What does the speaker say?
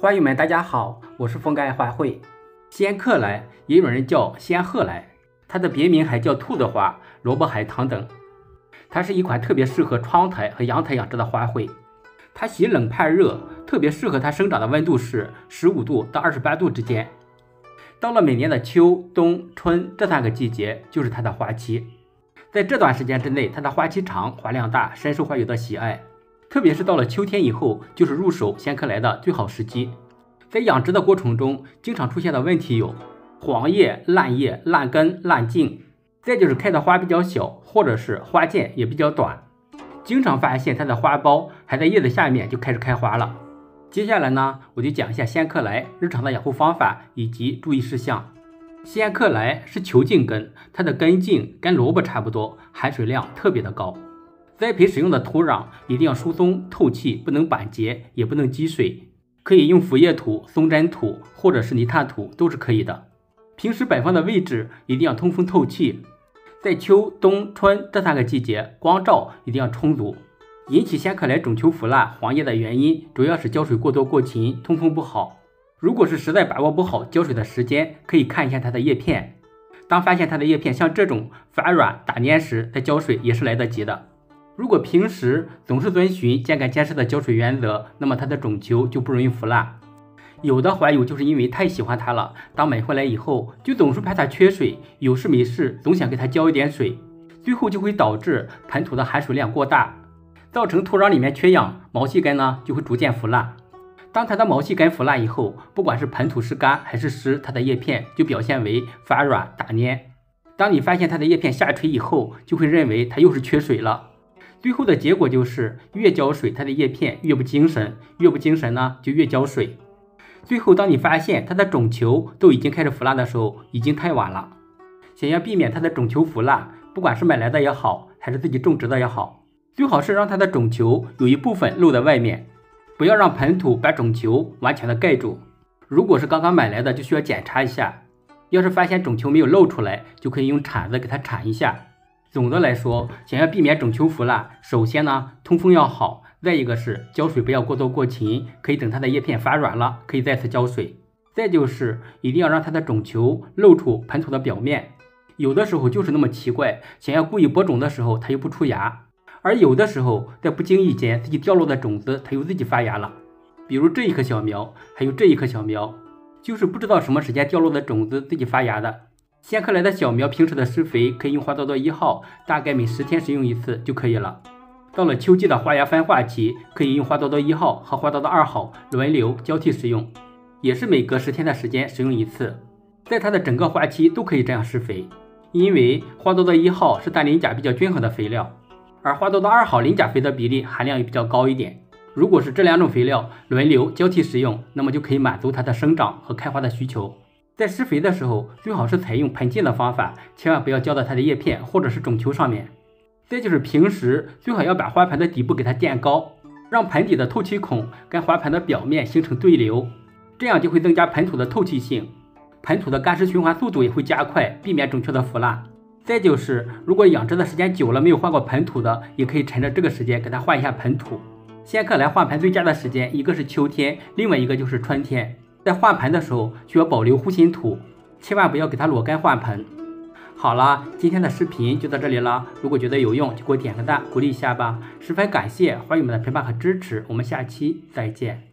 花友们，大家好，我是风干爱花卉。仙客来也有人叫仙鹤来，它的别名还叫兔子花、萝卜海棠等。它是一款特别适合窗台和阳台养殖的花卉。它喜冷怕热，特别适合它生长的温度是15度到28度之间。到了每年的秋、冬、春这3个季节，就是它的花期。在这段时间之内，它的花期长、花量大，深受花友的喜爱。特别是到了秋天以后，就是入手仙客来的最好时机。在养殖的过程中，经常出现的问题有黄叶、烂叶、烂根、烂茎，再就是开的花比较小，或者是花剑也比较短。经常发现它的花苞还在叶子下面就开始开花了。接下来呢，我就讲一下仙客来日常的养护方法以及注意事项。仙客来是球茎根，它的根茎跟萝卜差不多，含水量特别的高。栽培使用的土壤一定要疏松透气，不能板结，也不能积水。可以用腐叶土、松针土或者是泥炭土都是可以的。平时摆放的位置一定要通风透气。在秋、冬、春这3个季节，光照一定要充足。引起仙客来种球腐烂、黄叶的原因，主要是浇水过多过勤，通风不好。如果是实在把握不好浇水的时间，可以看一下它的叶片。当发现它的叶片像这种发软打蔫时，再浇水也是来得及的。如果平时总是遵循见干见湿的浇水原则，那么它的种球就不容易腐烂。有的花友就是因为太喜欢它了，当买回来以后就总是怕它缺水，有事没事总想给它浇一点水，最后就会导致盆土的含水量过大，造成土壤里面缺氧，毛细根呢就会逐渐腐烂。当它的毛细根腐烂以后，不管是盆土是干还是湿，它的叶片就表现为发软打蔫。当你发现它的叶片下垂以后，就会认为它又是缺水了。最后的结果就是越浇水，它的叶片越不精神，越不精神呢就越浇水。最后当你发现它的种球都已经开始腐烂的时候，已经太晚了。想要避免它的种球腐烂，不管是买来的也好，还是自己种植的也好，最好是让它的种球有一部分露在外面，不要让盆土把种球完全的盖住。如果是刚刚买来的，就需要检查一下，要是发现种球没有露出来，就可以用铲子给它铲一下。总的来说，想要避免种球腐烂，首先呢，通风要好，再一个是浇水不要过多过勤，可以等它的叶片发软了，可以再次浇水。再就是一定要让它的种球露出盆土的表面。有的时候就是那么奇怪，想要故意播种的时候它又不出芽，而有的时候在不经意间自己掉落的种子它又自己发芽了。比如这一棵小苗，还有这一棵小苗，就是不知道什么时间掉落的种子自己发芽的。仙客来的小苗平时的施肥可以用花多多1号，大概每10天使用一次就可以了。到了秋季的花芽分化期，可以用花多多1号和花多多2号轮流交替使用，也是每隔10天的时间使用一次。在它的整个花期都可以这样施肥，因为花多多1号是氮磷钾比较均衡的肥料，而花多多2号磷钾肥的比例含量也比较高一点。如果是这2种肥料轮流交替使用，那么就可以满足它的生长和开花的需求。在施肥的时候，最好是采用盆浸的方法，千万不要浇到它的叶片或者是种球上面。再就是平时最好要把花盆的底部给它垫高，让盆底的透气孔跟花盆的表面形成对流，这样就会增加盆土的透气性，盆土的干湿循环速度也会加快，避免种球的腐烂。再就是如果养殖的时间久了没有换过盆土的，也可以趁着这个时间给它换一下盆土。仙客来换盆最佳的时间，一个是秋天，另外一个就是春天。在换盆的时候需要保留护心土，千万不要给它裸根换盆。好了，今天的视频就到这里了，如果觉得有用就给我点个赞鼓励一下吧，十分感谢花友们的陪伴和支持，我们下期再见。